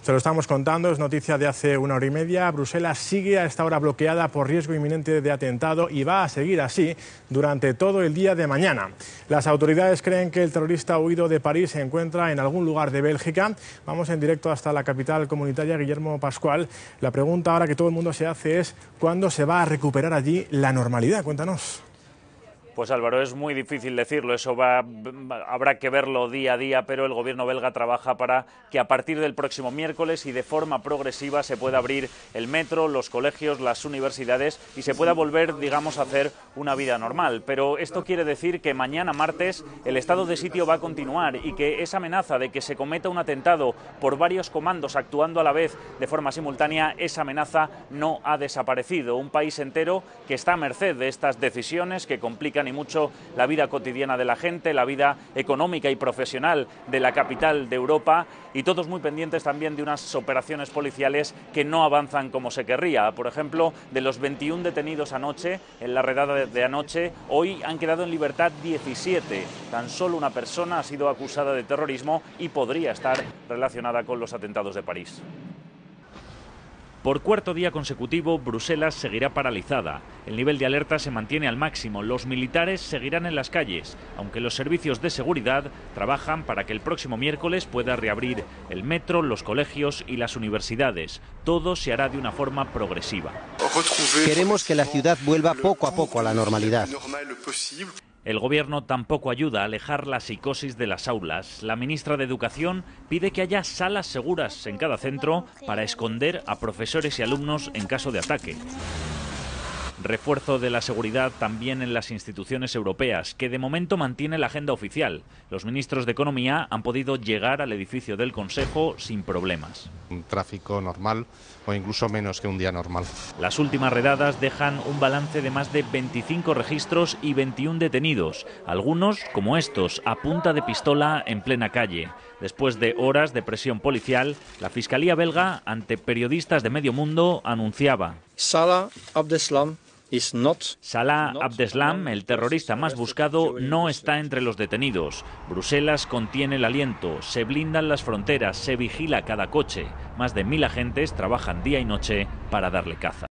Se lo estamos contando, es noticia de hace una hora y media. Bruselas sigue a esta hora bloqueada por riesgo inminente de atentado y va a seguir así durante todo el día de mañana. Las autoridades creen que el terrorista huido de París se encuentra en algún lugar de Bélgica. Vamos en directo hasta la capital comunitaria, Guillermo Pascual. La pregunta ahora que todo el mundo se hace es ¿cuándo se va a recuperar allí la normalidad? Cuéntanos. Pues Álvaro, es muy difícil decirlo, habrá que verlo día a día, pero el gobierno belga trabaja para que a partir del próximo miércoles y de forma progresiva se pueda abrir el metro, los colegios, las universidades y se pueda volver, digamos, a hacer una vida normal. Pero esto quiere decir que mañana martes el estado de sitio va a continuar y que esa amenaza de que se cometa un atentado por varios comandos actuando a la vez de forma simultánea, esa amenaza no ha desaparecido. Un país entero que está a merced de estas decisiones que complican y mucho la vida cotidiana de la gente, la vida económica y profesional de la capital de Europa y todos muy pendientes también de unas operaciones policiales que no avanzan como se querría. Por ejemplo, de los 21 detenidos anoche, en la redada de anoche, hoy han quedado en libertad 17. Tan solo una persona ha sido acusada de terrorismo y podría estar relacionada con los atentados de París. Por cuarto día consecutivo, Bruselas seguirá paralizada. El nivel de alerta se mantiene al máximo. Los militares seguirán en las calles, aunque los servicios de seguridad trabajan para que el próximo miércoles pueda reabrir el metro, los colegios y las universidades. Todo se hará de una forma progresiva. Queremos que la ciudad vuelva poco a poco a la normalidad. El gobierno tampoco ayuda a alejar la psicosis de las aulas. La ministra de Educación pide que haya salas seguras en cada centro para esconder a profesores y alumnos en caso de ataque. Refuerzo de la seguridad también en las instituciones europeas, que de momento mantiene la agenda oficial. Los ministros de Economía han podido llegar al edificio del Consejo sin problemas. Un tráfico normal o incluso menos que un día normal. Las últimas redadas dejan un balance de más de 25 registros y 21 detenidos, algunos, como estos, a punta de pistola en plena calle. Después de horas de presión policial, la Fiscalía belga, ante periodistas de medio mundo, anunciaba: Salah Abdeslam, el terrorista más buscado, no está entre los detenidos. Bruselas contiene el aliento, se blindan las fronteras, se vigila cada coche. Más de 1000 agentes trabajan día y noche para darle caza.